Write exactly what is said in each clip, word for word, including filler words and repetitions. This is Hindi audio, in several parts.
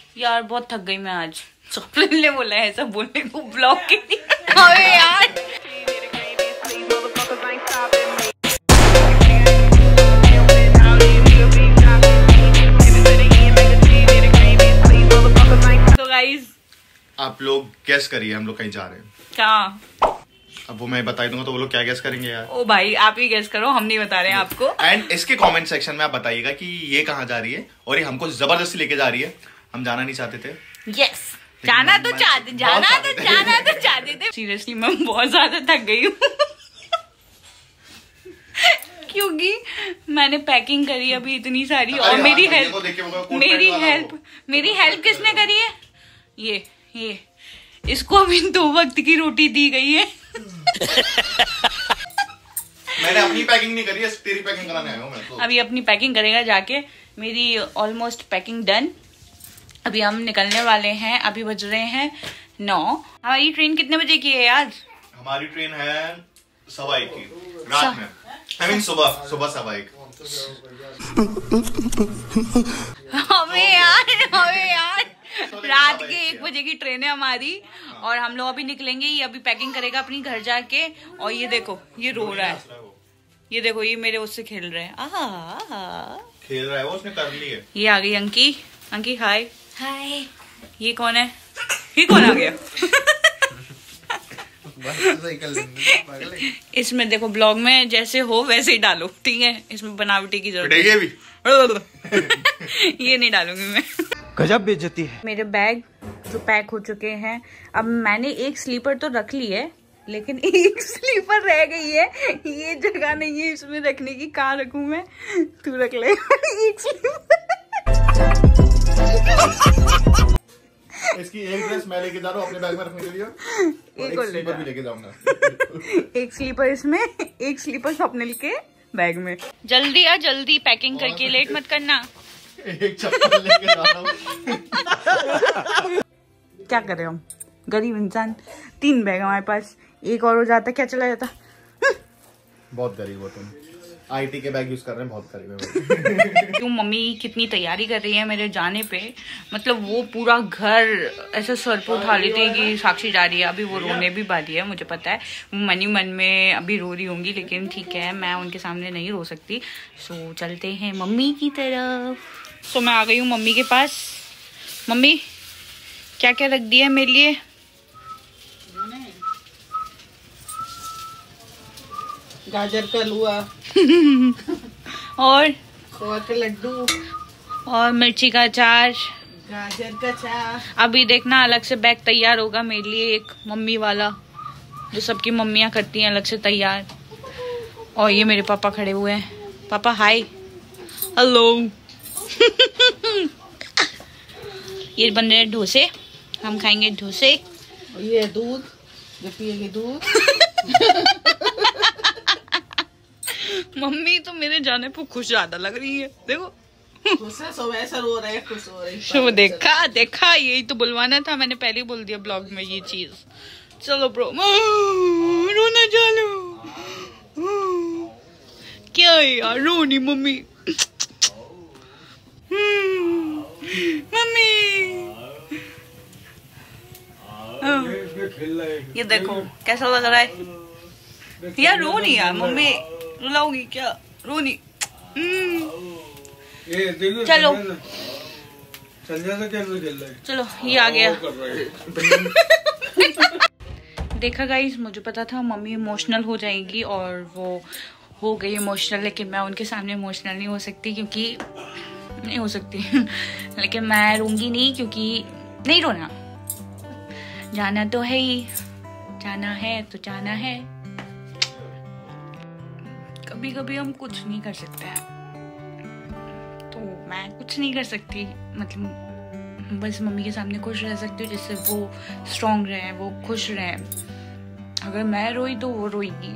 यार बहुत थक गई मैं आज। स्वप्निल ने बोला है ऐसा बोलने को ब्लॉग के लिए। अबे यार तो गाइस आप लोग गैस करिए हम लोग कहीं जा रहे हैं। क्या? अब वो मैं बता दूंगा तो वो लोग क्या गैस करेंगे यार। ओ भाई आप ही गैस करो, हम नहीं बता रहे हैं आपको। एंड इसके कमेंट सेक्शन में आप बताइएगा कि ये कहाँ जा रही है और ये हमको जबरदस्ती लेके जा रही है। हम जाना नहीं चाहते थे। यस जाना तो चाहते जाना तो जाना तो चाहते थे। सीरियसली मैं बहुत ज्यादा थक गई हूँ क्योंकि मैंने पैकिंग करी अभी इतनी सारी और मेरी हेल्प मेरी हेल्प मेरी हेल्प किसने करी है? ये ये इसको अभी दो वक्त की रोटी दी गई है। मैंने अपनी पैकिंग नहीं करी है, तेरी पैकिंग कराने आया हूं मैं तो। अभी अपनी पैकिंग करेगा जाके। मेरी ऑलमोस्ट पैकिंग डन। अभी हम निकलने वाले हैं। अभी बज रहे हैं नौ। हमारी ट्रेन कितने बजे की है यार? हमारी ट्रेन है सवा एक की रात में। आई मीन सुबह सुबह सवा एक। हमें यार हमें यार रात के एक बजे की ट्रेन है हमारी और हम लोग अभी निकलेंगे। ये अभी पैकिंग करेगा अपनी घर जाके। और ये देखो ये रो रहा है, ये देखो ये मेरे उससे खेल रहे हैं। आहा खेल रहा है वो, उसने कर ली है। ये आ गई अंकी। अंकी हाय हाय। ये कौन है? ये कौन आ गया? इसमें देखो ब्लॉग में जैसे हो वैसे ही डालो, ठीक है? इसमें बनावटी की जरूरत है भी। ये नहीं डालूंगी मैं। गजब बेइज्जती है। मेरे बैग जो पैक हो चुके हैं। अब मैंने एक स्लीपर तो रख ली है लेकिन एक स्लीपर रह गई है। ये जगह नहीं है इसमें रखने की। कहाँ रखूं मैं? तू रख ले एक स्लीपर। इसकी एक ड्रेस मैं लेके जा रहा हूँ अपने बैग में रखने के लिए। एक, एक स्लीपर भी लेके जाऊंगा। एक स्लीपर इसमें, एक स्लीपर स्वप्निल के बैग में। जल्दी आ जल्दी पैकिंग करके, लेट मत करना। एक चप्पल लेके जा रहा हूँ। क्या कर रहे हो हम? गरीब इंसान। तीन बैग हमारे पास, एक और हो जाता क्या चला जाता। बहुत गरीब हो तुम। आईटी के बैग यूज कर रहे हैं, बहुत गरीब है। क्यों मम्मी कितनी तैयारी कर रही है मेरे जाने पे। मतलब वो पूरा घर ऐसे सर पे उठा लेते हैं कि साक्षी जा रही है। अभी वो रोने भी वाली है, मुझे पता है। वो मन ही मन में अभी रो रही होंगी लेकिन ठीक है मैं उनके सामने नहीं रो सकती। सो चलते हैं मम्मी की तरफ। तो मैं आ गई हूँ मम्मी के पास। मम्मी क्या क्या रख दिया है मेरे लिए? गाजर का हलवा और खोआ के लड्डू और मिर्ची का अचार, गाजर का चार। अभी देखना अलग से बैग तैयार होगा मेरे लिए, एक मम्मी वाला जो सबकी मम्मियाँ करती हैं, अलग से तैयार। और ये मेरे पापा खड़े हुए हैं। पापा हाय हेलो। ये बन रहे डोसे, हम खाएंगे डोसे। ये दूध जो पिएगी दूध। मम्मी तो मेरे जाने पर खुश ज्यादा लग रही है। देखो सब ऐसा रो रहे हैं, खुश हो रहे हैं। शो देखा देखा, यही तो बुलवाना था मैंने, पहले ही बोल दिया ब्लॉग में ये चीज। चलो ब्रो रोना चालू। क्या है यार रोनी मम्मी। मम्मी ये देखो कैसा लग रहा है यार। रो नहीं यार मम्मी, रुलाओगी क्या? रो नहीं। चलो चलो ये आ गया। देखा गाइस, मुझे पता था मम्मी इमोशनल हो जाएगी और वो हो गई इमोशनल, लेकिन मैं उनके सामने इमोशनल नहीं हो सकती क्योंकि नहीं हो सकती। लेकिन मैं रोंगी नहीं क्योंकि नहीं रोना, जाना तो है ही, जाना है तो जाना है। कभी कभी हम कुछ नहीं कर सकते हैं तो मैं कुछ नहीं कर सकती। मतलब बस मम्मी के सामने खुश रह सकती हूँ जिससे वो स्ट्रांग रहे, वो खुश रहे। अगर मैं रोई तो वो रोएगी।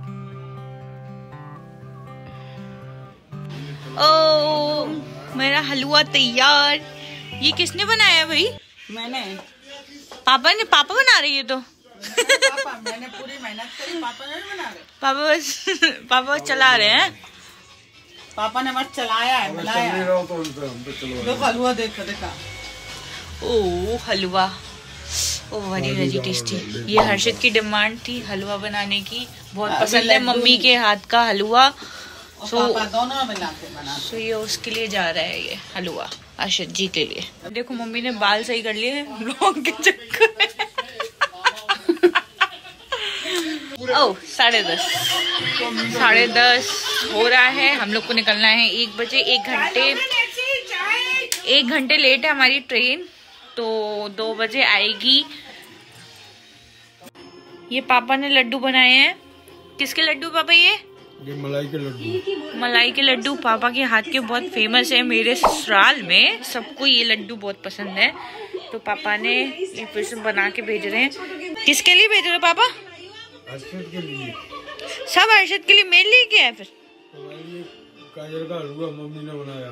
ओ मेरा हलवा तैयार। ये किसने बनाया भाई? मैंने। पापा ने? पापा बना रही है तो पापा, मैंने पूरी मेहनत करी, पापा नहीं बना रहे। पापा बस पापा बस चला रहे हैं। पापा ने मत चलाया है, मिलाया है। देखो हलवा देखो, देखा ओ हलवा, ओ वेरी वेरी टेस्टी। ये हर्षित की डिमांड थी हलवा बनाने की, बहुत पसंद है मम्मी के हाथ का हलवा। सो दोनों मिलाते बनाते। सो ये उसके लिए जा रहा है ये हलवा, हर्षित जी के लिए। देखो मम्मी ने बाल सही कर लिए ब्लॉग के चक्कर में। ओ साढ़े दस साढ़े दस हो रहा है, हम लोग को निकलना है एक बजे। एक घंटे एक घंटे लेट है हमारी ट्रेन, तो दो बजे आएगी। ये पापा ने लड्डू बनाए हैं। किसके लड्डू पापा? ये ये मलाई के लड्डू। मलाई के लड्डू पापा के हाथ के बहुत फेमस है। मेरे ससुराल में सबको ये लड्डू बहुत पसंद है, तो पापा ने ये फिर से बना के भेज रहे हैं। किसके लिए भेज रहे हो पापा? हर्षित के लिए। सब हर्षित के लिए, मेरे लिए क्या है फिर? गाजर का हलवा मम्मी ने बनाया।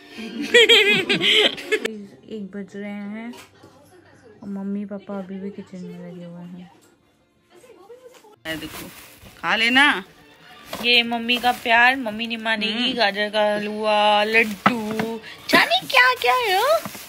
एक बज रहे हैं और मम्मी पापा अभी भी किचन में लगे हुए हैं। देखो खा लेना। ये मम्मी का प्यार, मम्मी नहीं मानेगी। गाजर का हलवा, लड्डू, जाने क्या क्या है।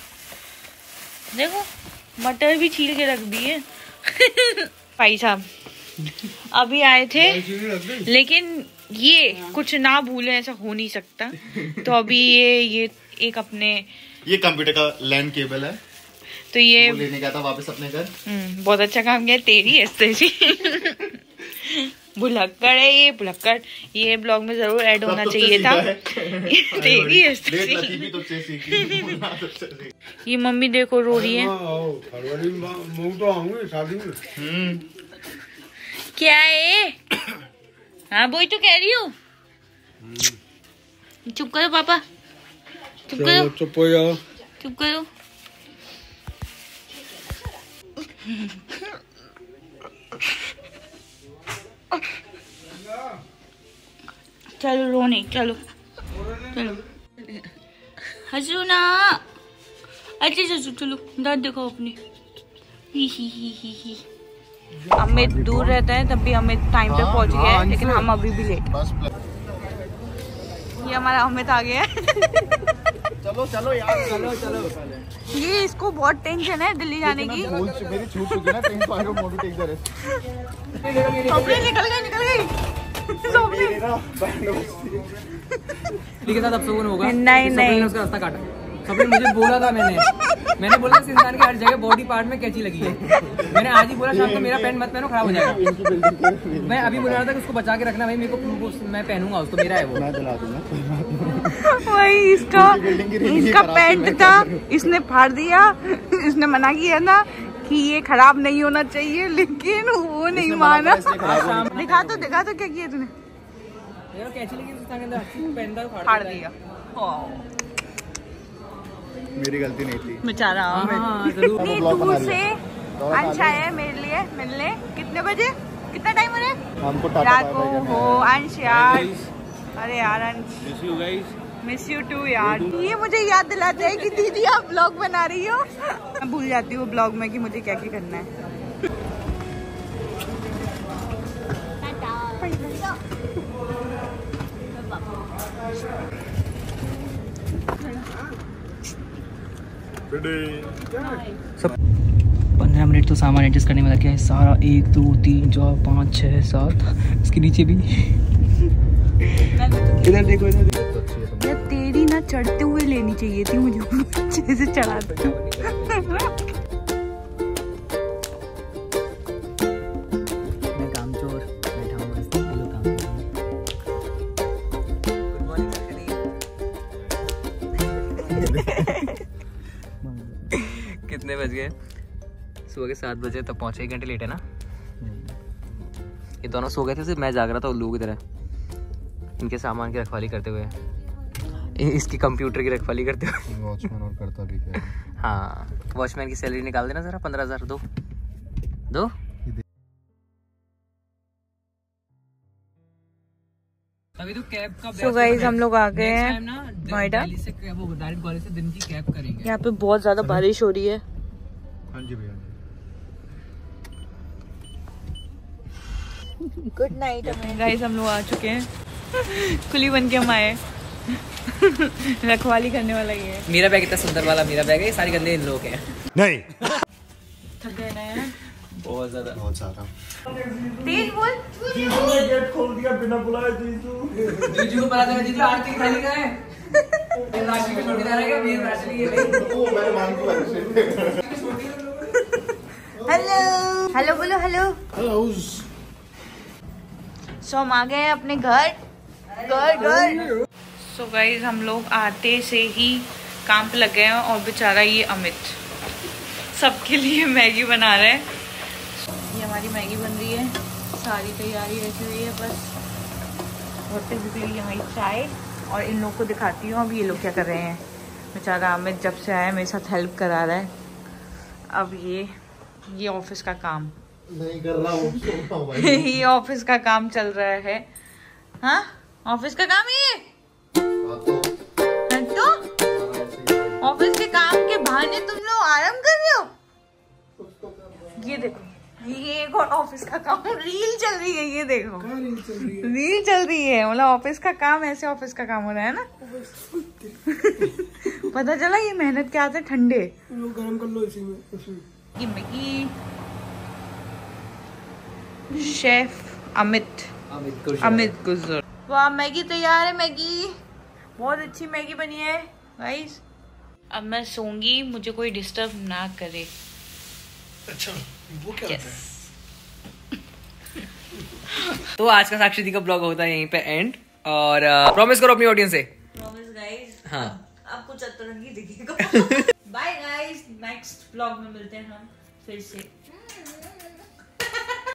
देखो मटर भी छील के रख दिए। भाई साहब अभी आए थे, लेकिन ये कुछ ना भूले, ऐसा हो नहीं सकता। तो अभी ये ये एक अपने ये कंप्यूटर का लैन केबल है, तो ये वो लेने गया था वापस अपने घर। बहुत अच्छा काम किया। तेरी ऐसे भुलक्कड़ है ये, भुलक्कड़। ये ब्लॉग में जरूर ऐड होना चाहिए था। तेरी ये मम्मी देखो रो रही है। क्या है? हाँ वही तो कह रही हूँ। चुप करो पापा, चुप करो, चुप हो जाओ, चुप करो। चलो रो नहीं, चलो चलो हंसो ना। अच्छे से चलो, दांत दिखाओ अपनी। ही ही ही ही ही। अमित दूर रहता है, तब भी अमित टाइम पे पहुंच गया है, लेकिन हम अभी भी लेट। ये हमारा अमित आ गया है। चलो चलो यार, चलो चलो। ये इसको बहुत टेंशन है दिल्ली जाने की। मेरी छूट चुकी ना ट्रेन, तो I don't want to take the risk. निकल गई निकल गई के साथ अफसोस होगा। नहीं नहीं, उसका रास्ता काटा। सबने मुझे बोला था, मैंने मैंने बोला इस इंसान के हर जगह बॉडी पार्ट में कैंची लगी है। मैंने आज ही बोला शाम को मेरा पैंट मत पहनो, खराब हो जाएगा। मैं अभी बोल रहा था कि उसको बचा के रखना भाई, मेरे को मैं पहनूंगा उसको, मेरा है वो। मैं दिला दूंगा। वही इसका इसका पैंट था, इसने फाड़ दिया। इसने मना किया ना कि ये खराब नहीं होना चाहिए, लेकिन वो नहीं माना। दिखा तो दिखा तो क्या किया तूने? कैंची लगी के अंदर, फाड़ दिया। मेरी गलती नहीं थी बेचारा। इतनी दूर से अंश आया है मेरे लिए मिलने। कितने बजे, कितना टाइम हो रहा है? हमको रात को हो अंश यार। अरे यार अंश, मिस यू टू यार। ये मुझे याद दिलाता है कि दीदी आप ब्लॉग बना रही हो। मैं भूल जाती हूँ ब्लॉग में कि मुझे क्या क्या करना है। सब पंद्रह मिनट तो सामान एडजस्ट करने में लग गया है सारा। एक दो तीन चार पाँच छः सात, इसके नीचे भी। इधर देखो, इधर देखो। यार तेरी ना चढ़ते हुए लेनी चाहिए थी मुझे, अच्छे से चढ़ा दो। मैं कामचोर बैठा हूँ मस्त, ये लोग काम कर रहे हैं। गुड मॉर्निंग कितने बज गए? सुबह के सात बजे तक पहुँचे। एक घंटे लेट है ना। ये दोनों सो गए थे, सिर्फ मैं जाग रहा था उल्लू की तरह, इनके सामान की रखवाली करते हुए, इसकी कंप्यूटर की रखवाली करते हुए। वॉचमैन और करता भी क्या है? हाँ, वॉचमैन की सैलरी निकाल देना जरा, पंद्रह हजार दो दो। अभी तो कैब का सो गाइस हम लोग आ गए हैं नोएडा। से कैब होगा, डायरेक्ट कॉलेज से दिन की कैब करेंगे। यहाँ पे बहुत ज्यादा बारिश हो रही है। हाँ जी भैया। गुड नाइट गाइस, हम लोग आ चुके हैं। कुली बन के हम आए। रखवाली करने वाला ये है। मेरा बैग इतना सुंदर वाला मेरा बैग है, ये सारी गंदे इन लोग हैं। नहीं थक गए ना यार बहुत ज्यादा बहुत सारा तेज बोल। गेट खोल दिया बिना बुलाए जीजू। जीजू को पता था जीजू आरती के खाली का है। राशि को छोड़ के जा रहा है मेरे राशि ये वो मैंने मांग की हेलो हेलो बोलो हेलो। हेलो सो हम आ गए अपने घर घर घर। सो गाइज हम लोग आते से ही काम पे लग गए हैं और बेचारा ये अमित सबके लिए मैगी बना रहा है। ये हमारी मैगी बन रही है, सारी तैयारी ऐसी हुई है। बस होते हुए हमारी चाय और इन लोग को दिखाती हूँ अब ये लोग क्या कर रहे हैं। बेचारा अमित जब से आया मेरे साथ हेल्प करा रहा है। अब ये ये ऑफिस का काम नहीं कर रहा हूँ, सो रहा हूँ भाई। ये ऑफिस का काम चल रहा है। हाँ ऑफिस का काम है ये। तो ऑफिस के काम के बहाने तुम लोग आराम कर रहे हो। ये देखो ये एक और ऑफिस का काम रील चल रही है। ये देखो रील चल रही है मतलब ऑफिस का काम ऐसे ऑफिस का काम हो रहा है ना। पता चला ये मेहनत के आते ठंडे गरम कर लो इसी में उसमें। ये मैगी शेफ अमित अमित अमित गुजर। वाह मैगी तैयार है। मैगी बहुत अच्छी मैगी बनी है गाइस। अब मैं सोऊंगी, मुझे कोई डिस्टर्ब ना करे। अच्छा वो क्या yes. होता है? तो आज का साक्षी दी का ब्लॉग होता है यहीं पे एंड। और प्रॉमिस करो अपनी ऑडियंस से। Promise guys. हाँ आपको चतुरंगी दिखेगा। बाय गाइस, नेक्स्ट ब्लॉग में मिलते हैं हम फिर से।